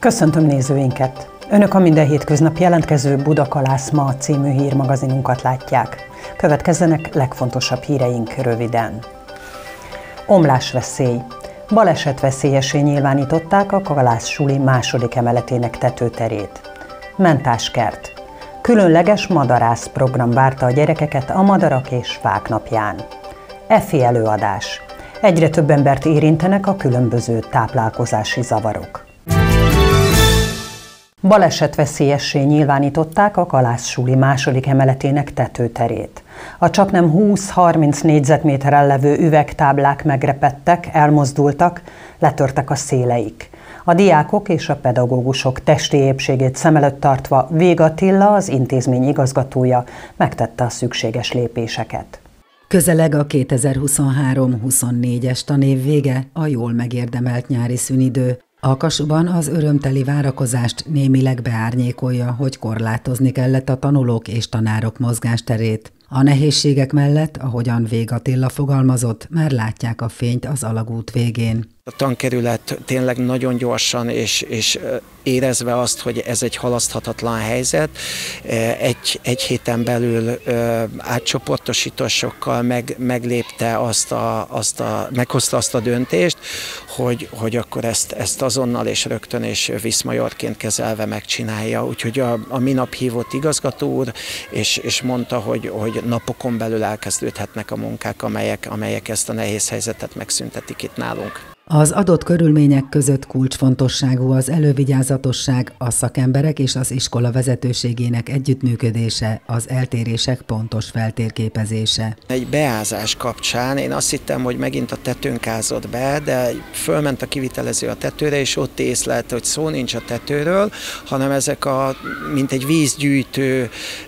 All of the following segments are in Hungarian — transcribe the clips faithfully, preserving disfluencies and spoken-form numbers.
Köszöntöm nézőinket! Önök a minden hétköznap jelentkező Budakalász Ma című hírmagazinunkat látják. Következzenek legfontosabb híreink röviden. Omlásveszély. Balesetveszélyessé nyilvánították a Kalász suli második emeletének tetőterét. Mentáskert. Különleges madarász program várta a gyerekeket a Madarak és Fák napján. Efi előadás. Egyre több embert érintenek a különböző táplálkozási zavarok. Balesetveszélyessé nyilvánították a Kalász suli második emeletének tetőterét. A csaknem húsz-harminc négyzetméteren levő üvegtáblák megrepedtek, elmozdultak, letörtek a széleik. A diákok és a pedagógusok testi épségét szem előtt tartva Vég Attila, az intézmény igazgatója megtette a szükséges lépéseket. Közeleg a kétezer-huszonhárom-huszonnégyes tanév vége, a jól megérdemelt nyári szünidő. A Kasuban az örömteli várakozást némileg beárnyékolja, hogy korlátozni kellett a tanulók és tanárok mozgásterét. A nehézségek mellett, ahogyan Vég Attila fogalmazott, már látják a fényt az alagút végén. A tankerület tényleg nagyon gyorsan és, és érezve azt, hogy ez egy halaszthatatlan helyzet, egy, egy héten belül átcsoportosításokkal meg, meglépte azt a, azt a, meghozta azt a döntést, hogy, hogy akkor ezt, ezt azonnal és rögtön és viszmajorként kezelve megcsinálja. Úgyhogy a, a minap hívott igazgató úr, és, és mondta, hogy, hogy napokon belül elkezdődhetnek a munkák, amelyek, amelyek ezt a nehéz helyzetet megszüntetik itt nálunk. Az adott körülmények között kulcsfontosságú az elővigyázatosság, a szakemberek és az iskola vezetőségének együttműködése, az eltérések pontos feltérképezése. Egy beázás kapcsán én azt hittem, hogy megint a tetőnk ázott be, de fölment a kivitelező a tetőre, és ott észlelte, hogy szó nincs a tetőről, hanem ezek a, mint egy vízgyűjtő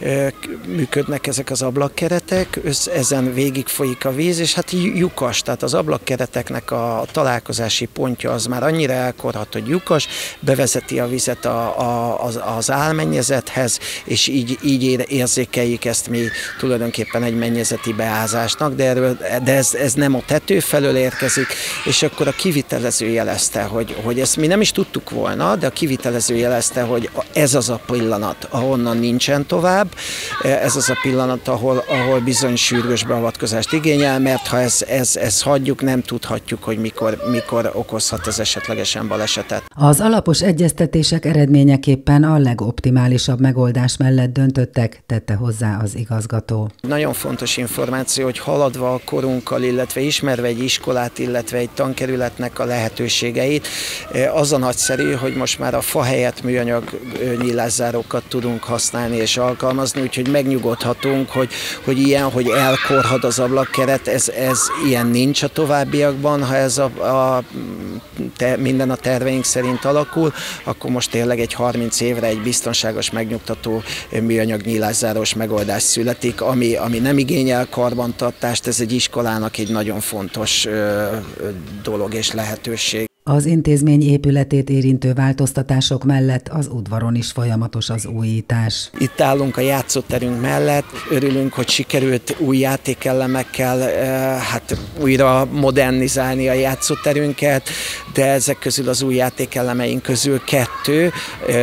működnek ezek az ablakkeretek, ezen végig folyik a víz, és hát lyukas, tehát az ablakkereteknek a találkozása pontja az már annyira elkorhat, hogy lyukas, bevezeti a vizet a, a, az, az álmennyezethez, és így, így érzékeljük ezt mi tulajdonképpen egy mennyezeti beázásnak, de, erről, de ez, ez nem a tető felől érkezik, és akkor a kivitelező jelezte, hogy, hogy ezt mi nem is tudtuk volna, de a kivitelező jelezte, hogy ez az a pillanat, ahonnan nincsen tovább, ez az a pillanat, ahol, ahol bizony sürgős beavatkozást igényel, mert ha ez, ez, ez hagyjuk, nem tudhatjuk, hogy mikor mikor okozhat ez esetlegesen balesetet. Az alapos egyeztetések eredményeképpen a legoptimálisabb megoldás mellett döntöttek, tette hozzá az igazgató. Nagyon fontos információ, hogy haladva a korunkkal, illetve ismerve egy iskolát, illetve egy tankerületnek a lehetőségeit, az a nagyszerű, hogy most már a fa helyett műanyag nyílászárókat tudunk használni és alkalmazni, úgyhogy megnyugodhatunk, hogy, hogy ilyen, hogy elkorhad az ablakkeret, ez, ez ilyen nincs a továbbiakban, ha ez a A, te, minden a terveink szerint alakul, akkor most tényleg egy harminc évre egy biztonságos, megnyugtató műanyag nyílászáros megoldás születik, ami, ami nem igényel karbantartást, ez egy iskolának egy nagyon fontos ö, dolog és lehetőség. Az intézmény épületét érintő változtatások mellett az udvaron is folyamatos az újítás. Itt állunk a játszóterünk mellett, örülünk, hogy sikerült új játékelemekkel hát újra modernizálni a játszóterünket, de ezek közül az új játékelemeink közül kettő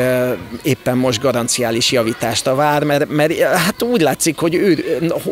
éppen most garanciális javítást vár, mert, mert hát úgy látszik, hogy ő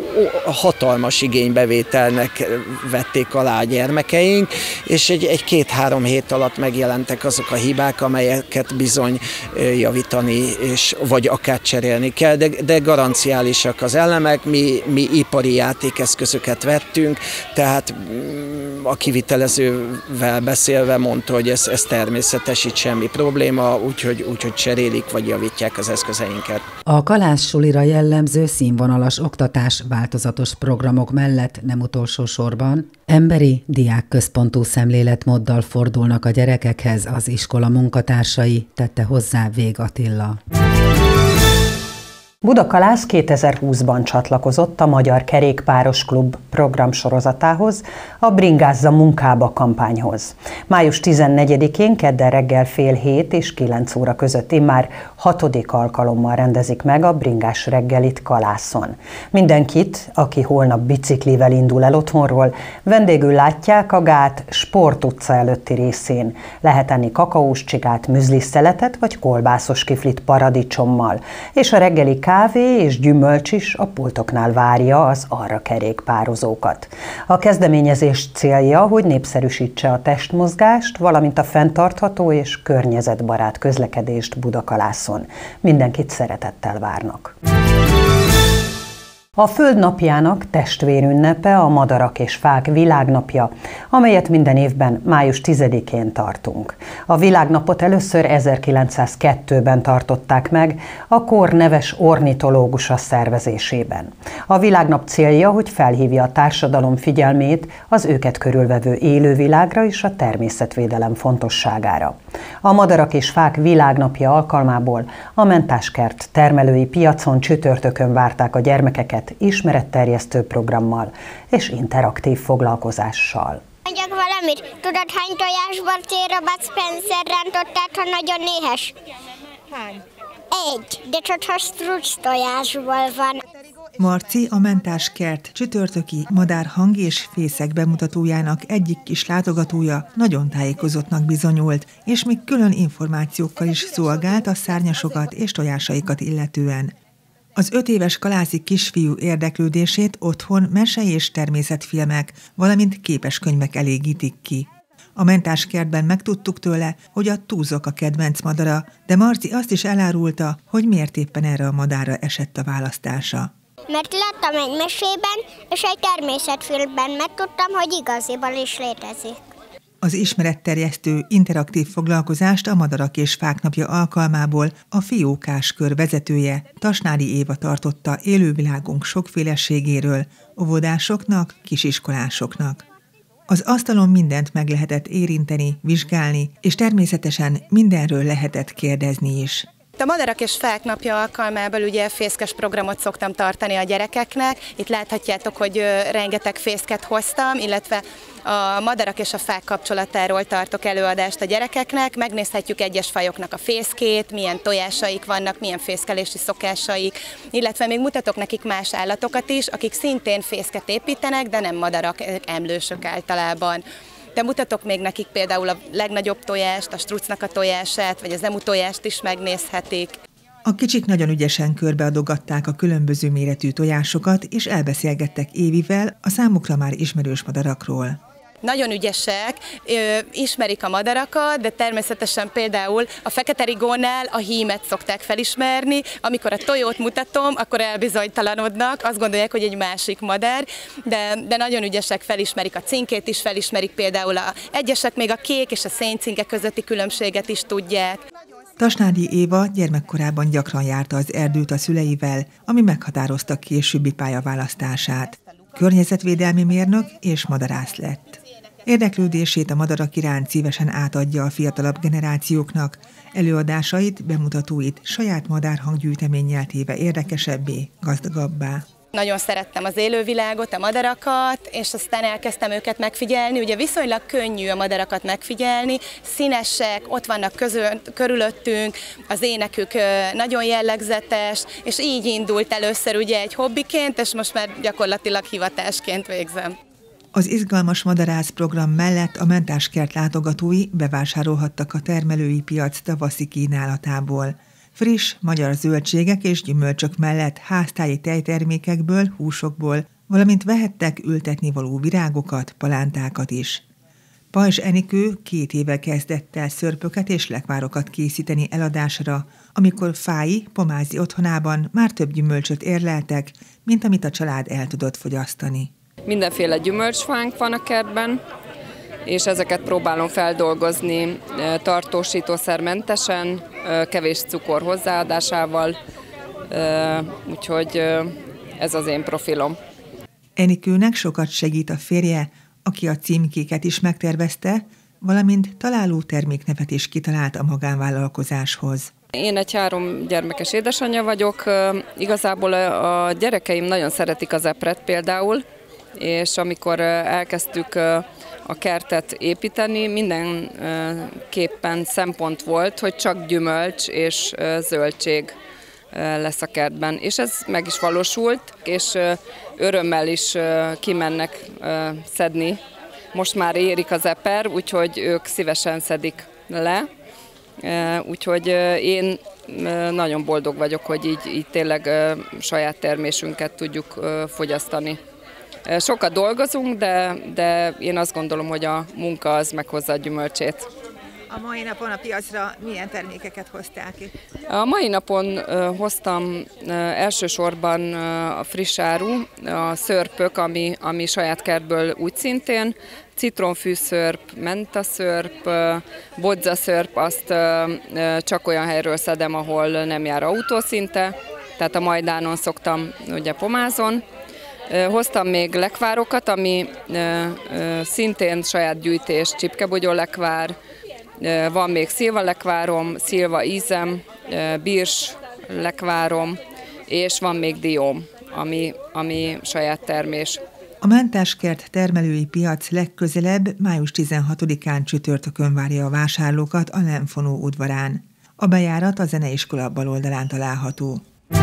hatalmas igénybevételnek vették alá a gyermekeink, és egy, egy két-három hét alatt megjelentek azok a hibák, amelyeket bizony javítani, és vagy akár cserélni kell, de, de garanciálisak az elemek, mi, mi ipari játékeszközöket vettünk, tehát a kivitelezővel beszélve mondta, hogy ez, ez természetes, itt semmi probléma, úgyhogy, úgyhogy cserélik vagy javítják az eszközeinket. A Kalász sulira jellemző színvonalas oktatás változatos programok mellett nem utolsó sorban emberi, diákközpontú szemléletmóddal fordulnak a gyerekekhez az iskola munkatársai, tette hozzá Vég Attila. Budakalász kétezer-húszban csatlakozott a Magyar Kerékpáros Klub programsorozatához, a Bringázza munkába kampányhoz. május tizennegyedikén kedden reggel fél hét és kilenc óra között immár hatodik alkalommal rendezik meg a bringás reggelit Kalászon. Mindenkit, aki holnap biciklivel indul el otthonról, vendégül látják a Gát Sport utca előtti részén. Lehet enni kakaós csigát, müzliszeletet vagy kolbászos kiflit paradicsommal, és a reggeli kávé és gyümölcs is a pultoknál várja az arra kerékpározókat. A kezdeményezés célja, hogy népszerűsítse a testmozgást, valamint a fenntartható és környezetbarát közlekedést Budakalászon. Mindenkit szeretettel várnak. A Föld napjának testvérünnepe a Madarak és Fák világnapja, amelyet minden évben május tizedikén tartunk. A világnapot először ezerkilencszázkettőben tartották meg, a kor neves ornitológusa szervezésében. A világnap célja, hogy felhívja a társadalom figyelmét az őket körülvevő élővilágra és a természetvédelem fontosságára. A Madarak és Fák világnapja alkalmából a Mentáskert termelői piacon csütörtökön várták a gyermekeket ismeretterjesztő programmal és interaktív foglalkozással. Mondjak valamit, tudod, hány tojásbarcéra Bud Spencer rántottát, ha nagyon éhes? Hány? Egy, de csak ha struc tojásból van. Marci, a Mentáskert csütörtöki madárhang és fészek bemutatójának egyik kis látogatója nagyon tájékozottnak bizonyult, és még külön információkkal is szolgált a szárnyasokat és tojásaikat illetően. Az öt éves kalászi kisfiú érdeklődését otthon mese- és természetfilmek, valamint képeskönyvek elégítik ki. A Mentáskertben megtudtuk tőle, hogy a túzok a kedvenc madara, de Marci azt is elárulta, hogy miért éppen erre a madárra esett a választása. Mert láttam egy mesében, és egy természetfilmben megtudtam, hogy igaziból is létezik. Az ismeretterjesztő interaktív foglalkozást a Madarak és Fák napja alkalmából a Fiókás kör vezetője, Tasnádi Éva tartotta élővilágunk sokféleségéről, óvodásoknak, kisiskolásoknak. Az asztalon mindent meg lehetett érinteni, vizsgálni, és természetesen mindenről lehetett kérdezni is. A Madarak és Fák napja alkalmából ugye fészkes programot szoktam tartani a gyerekeknek. Itt láthatjátok, hogy rengeteg fészket hoztam, illetve a madarak és a fák kapcsolatáról tartok előadást a gyerekeknek. Megnézhetjük egyes fajoknak a fészkét, milyen tojásaik vannak, milyen fészkelési szokásaik, illetve még mutatok nekik más állatokat is, akik szintén fészket építenek, de nem madarak, emlősök általában. De mutatok még nekik például a legnagyobb tojást, a strucnak a tojását, vagy az emu tojást is megnézhetik. A kicsik nagyon ügyesen körbeadogatták a különböző méretű tojásokat, és elbeszélgettek Évivel a számukra már ismerős madarakról. Nagyon ügyesek, ismerik a madarakat, de természetesen például a fekete rigónál a hímet szokták felismerni. Amikor a tojót mutatom, akkor elbizonytalanodnak, azt gondolják, hogy egy másik madár, de, de nagyon ügyesek, felismerik a cinkét is, felismerik például a egyesek még a kék és a széncinke közötti különbséget is tudják. Tasnádi Éva gyermekkorában gyakran járta az erdőt a szüleivel, ami meghatározta későbbi pályaválasztását. Környezetvédelmi mérnök és madarász lett. Érdeklődését a madarak iránt szívesen átadja a fiatalabb generációknak, előadásait, bemutatóit saját madárhanggyűjteménnyel téve érdekesebbé, gazdagabbá. Nagyon szerettem az élővilágot, a madarakat, és aztán elkezdtem őket megfigyelni. Ugye viszonylag könnyű a madarakat megfigyelni, színesek, ott vannak között, körülöttünk, az énekük nagyon jellegzetes, és így indult először ugye egy hobbiként, és most már gyakorlatilag hivatásként végzem. Az izgalmas madarász program mellett a Mentáskert látogatói bevásárolhattak a termelői piac tavaszi kínálatából. Friss magyar zöldségek és gyümölcsök mellett háztáji tejtermékekből, húsokból, valamint vehettek ültetnivaló virágokat, palántákat is. Pajzs Enikő két éve kezdett el szörpöket és lekvárokat készíteni eladásra, amikor fái, pomázi otthonában már több gyümölcsöt érleltek, mint amit a család el tudott fogyasztani. Mindenféle gyümölcsfánk van a kertben, és ezeket próbálom feldolgozni tartósítószermentesen, kevés cukor hozzáadásával, úgyhogy ez az én profilom. Enikőnek sokat segít a férje, aki a címkéket is megtervezte, valamint találó terméknevet is kitalált a magánvállalkozáshoz. Én egy három gyermekes édesanyja vagyok. Igazából a gyerekeim nagyon szeretik az epret például, és amikor elkezdtük a kertet építeni, mindenképpen szempont volt, hogy csak gyümölcs és zöldség lesz a kertben. És ez meg is valósult, és örömmel is kimennek szedni. Most már érik az eper, úgyhogy ők szívesen szedik le. Úgyhogy én nagyon boldog vagyok, hogy így, így tényleg saját termésünket tudjuk fogyasztani. Sokat dolgozunk, de, de én azt gondolom, hogy a munka az meghozza a gyümölcsét. A mai napon a piacra milyen termékeket hoztál ki? A mai napon hoztam elsősorban a friss áru, a szörpök, ami, ami saját kertből úgy szintén, citronfűszörp, mentaszörp, bodzaszörp, azt csak olyan helyről szedem, ahol nem jár autó szinte, tehát a Majdánon szoktam, ugye Pomázon. Hoztam még lekvárokat, ami szintén saját gyűjtés, csipkebogyó lekvár, van még szilva lekvárom, szilva ízem, birs lekvárom, és van még dióm, ami, ami saját termés. A Mentáskert termelői piac legközelebb május tizenhatodikán csütörtökön várja a vásárlókat a Lemfonó udvarán. A bejárat a zeneiskola baloldalán található.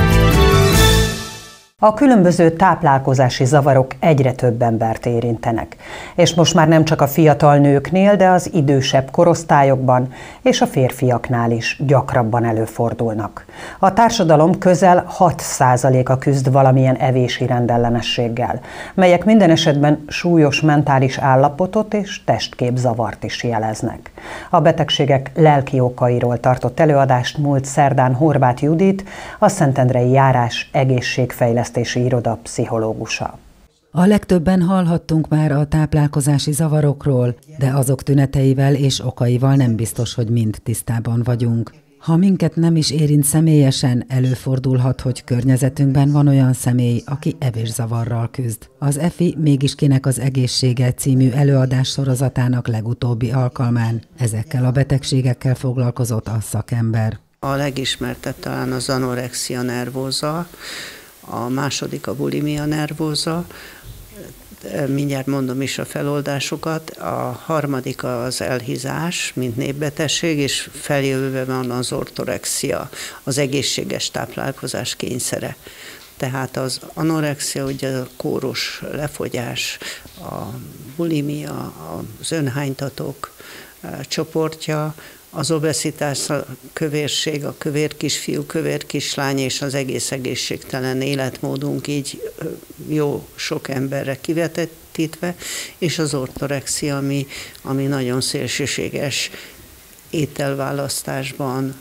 A különböző táplálkozási zavarok egyre több embert érintenek, és most már nem csak a fiatal nőknél, de az idősebb korosztályokban és a férfiaknál is gyakrabban előfordulnak. A társadalom közel hat százaléka küzd valamilyen evési rendellenességgel, melyek minden esetben súlyos mentális állapotot és testképzavart is jeleznek. A betegségek lelki okairól tartott előadást múlt szerdán Horváth Judit, a Szentendrei Járás egészségfejlesztési iroda pszichológusa. A legtöbben hallhattunk már a táplálkozási zavarokról, de azok tüneteivel és okaival nem biztos, hogy mind tisztában vagyunk. Ha minket nem is érint személyesen, előfordulhat, hogy környezetünkben van olyan személy, aki evészavarral küzd. Az e f i Mégis kinek az egészsége című előadás sorozatának legutóbbi alkalmán ezekkel a betegségekkel foglalkozott a szakember. A legismertebb talán az anorexia nervóza, a második a bulimia nervóza, mindjárt mondom is a feloldásokat, a harmadik az elhízás, mint népbetegség, és feljövőben van az ortorexia, az egészséges táplálkozás kényszere. Tehát az anorexia, ugye a kóros lefogyás, a bulimia, az önhánytatók csoportja, az obeszitás, a kövérség, a kövér kisfiú, kövér kislány és az egész egészségtelen életmódunk így jó sok emberre kivetítve, és az ortorexia, ami, ami nagyon szélsőséges ételválasztásban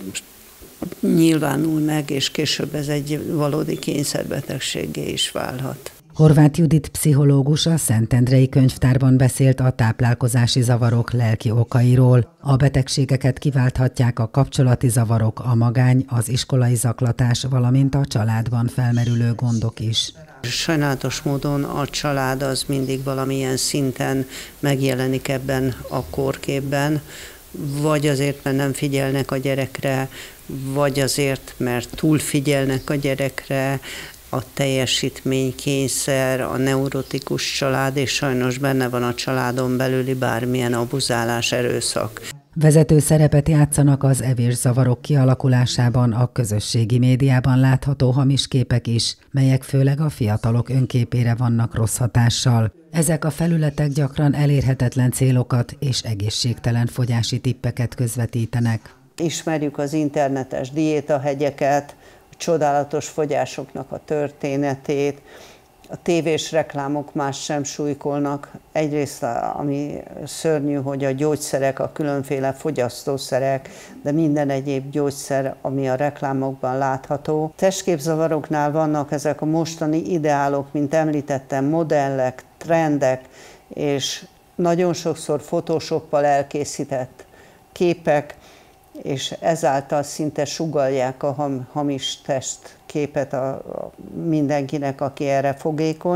nyilvánul meg, és később ez egy valódi kényszerbetegséggé is válhat. Horváth Judit pszichológus a Szentendrei Könyvtárban beszélt a táplálkozási zavarok lelki okairól. A betegségeket kiválthatják a kapcsolati zavarok, a magány, az iskolai zaklatás, valamint a családban felmerülő gondok is. Sajnálatos módon a család az mindig valamilyen szinten megjelenik ebben a kórképben, vagy azért, mert nem figyelnek a gyerekre, vagy azért, mert túlfigyelnek a gyerekre, a teljesítménykényszer, a neurotikus család, és sajnos benne van a családon belüli bármilyen abuzálás, erőszak. Vezető szerepet játszanak az evészavarok kialakulásában a közösségi médiában látható hamis képek is, melyek főleg a fiatalok önképére vannak rossz hatással. Ezek a felületek gyakran elérhetetlen célokat és egészségtelen fogyási tippeket közvetítenek. Ismerjük az internetes diétahegyeket, csodálatos fogyásoknak a történetét, a tévés reklámok más sem súlykolnak. Egyrészt, ami szörnyű, hogy a gyógyszerek, a különféle fogyasztószerek, de minden egyéb gyógyszer, ami a reklámokban látható. Testképzavaroknál vannak ezek a mostani ideálok, mint említettem, modellek, trendek, és nagyon sokszor photoshoppal elkészített képek, és ezáltal szinte sugallják a hamis testképet a mindenkinek, aki erre fogékony.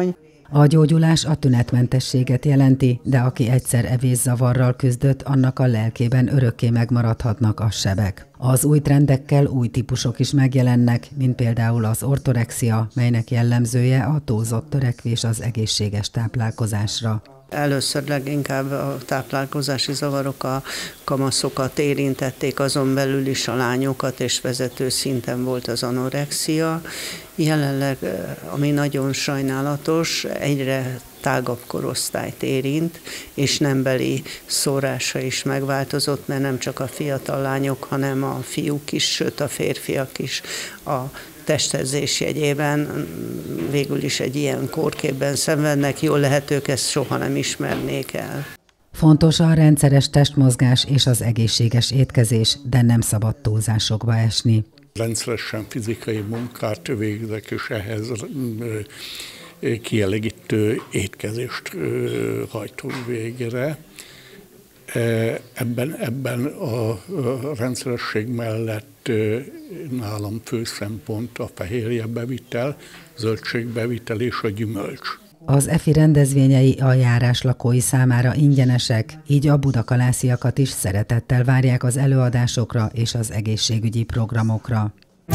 A gyógyulás a tünetmentességet jelenti, de aki egyszer evészavarral küzdött, annak a lelkében örökké megmaradhatnak a sebek. Az új trendekkel új típusok is megjelennek, mint például az ortorexia, melynek jellemzője a túlzott törekvés az egészséges táplálkozásra. Először leginkább a táplálkozási zavarok a kamaszokat érintették, azon belül is a lányokat, és vezető szinten volt az anorexia. Jelenleg, ami nagyon sajnálatos, egyre tágabb korosztályt érint, és nembeli szórása is megváltozott, mert nem csak a fiatal lányok, hanem a fiúk is, sőt a férfiak is a testezés jegyében végül is egy ilyen kórképben szenvednek, jól lehet, ők ezt soha nem ismernék el. Fontos a rendszeres testmozgás és az egészséges étkezés, de nem szabad túlzásokba esni. Rendszeresen fizikai munkát végzek, és ehhez kielégítő étkezést hajtunk végre. Ebben, ebben a rendszeresség mellett nálam fő szempont a fehérjebevitel, zöldségbevitel és a gyümölcs. Az e f i rendezvényei a járás lakói számára ingyenesek, így a budakalásziakat is szeretettel várják az előadásokra és az egészségügyi programokra.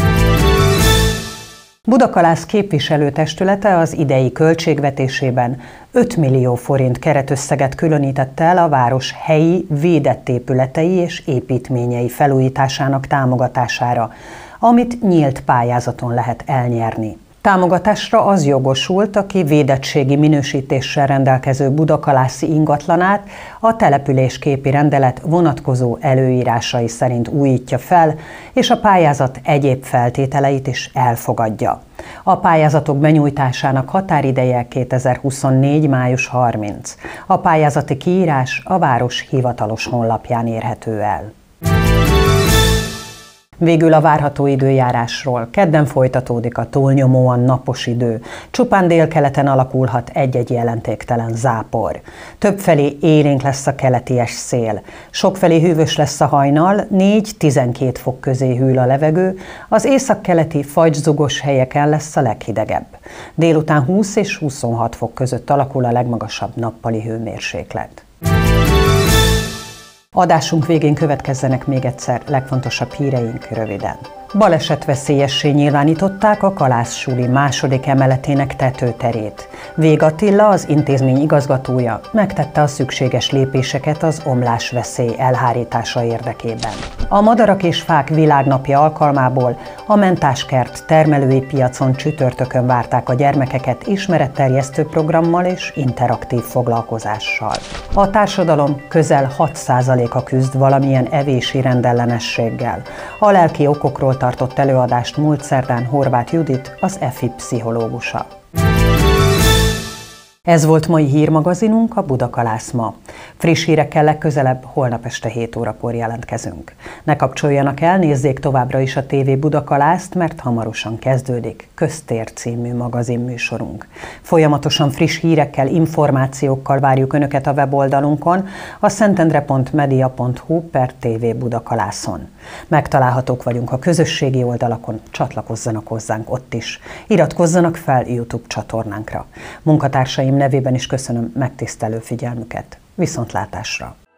Budakalász képviselőtestülete az idei költségvetésében öt millió forint keretösszeget különített el a város helyi, védett épületei és építményei felújításának támogatására, amit nyílt pályázaton lehet elnyerni. Támogatásra az jogosult, aki védettségi minősítéssel rendelkező budakalászi ingatlanát a településképi rendelet vonatkozó előírásai szerint újítja fel, és a pályázat egyéb feltételeit is elfogadja. A pályázatok benyújtásának határideje kétezer-huszonnégy. május harmincadika. A pályázati kiírás a város hivatalos honlapján érhető el. Végül a várható időjárásról. Kedden folytatódik a túlnyomóan napos idő. Csupán délkeleten alakulhat egy-egy jelentéktelen zápor. Többfelé élénk lesz a keleties szél. Sokfelé hűvös lesz a hajnal, négy-tizenkét fok közé hűl a levegő, az északkeleti fagyzugos helyeken lesz a leghidegebb. Délután húsz és huszonhat fok között alakul a legmagasabb nappali hőmérséklet. Adásunk végén következzenek még egyszer legfontosabb híreink röviden. Balesetveszélyessé nyilvánították a Kalász-suli második emeletének tetőterét. Vég Attila, az intézmény igazgatója megtette a szükséges lépéseket az omlásveszély elhárítása érdekében. A Madarak és Fák Világnapja alkalmából a Mentáskert termelői piacon csütörtökön várták a gyermekeket ismeretterjesztő programmal és interaktív foglalkozással. A társadalom közel hat százaléka küzd valamilyen evési rendellenességgel. A lelki okokról tartott előadást múlt szerdán Horváth Judit, az e f i pszichológusa. Ez volt mai hírmagazinunk, a Budakalász ma. Friss hírekkel legközelebb holnap este hét órakor jelentkezünk. Ne kapcsoljanak el, nézzék továbbra is a té vé Budakalászt, mert hamarosan kezdődik Köztér című magazinműsorunk. Folyamatosan friss hírekkel, információkkal várjuk Önöket a weboldalunkon, a szentendre pont media pont hu per té vé Budakalászon. Megtalálhatók vagyunk a közösségi oldalakon, csatlakozzanak hozzánk ott is. Iratkozzanak fel YouTube csatornánkra. Munkatársaim nevében is köszönöm megtisztelő figyelmüket. Viszontlátásra!